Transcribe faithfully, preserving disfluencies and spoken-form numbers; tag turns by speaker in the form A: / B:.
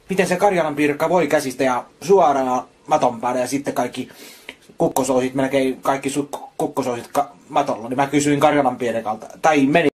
A: miten se karjalanpiirakka voi käsistä ja suoraan maton päälle ja sitten kaikki kukkosousit, melkein kaikki kukkosousit matolla, niin mä kysyin karjalanpiirakalta, tai meni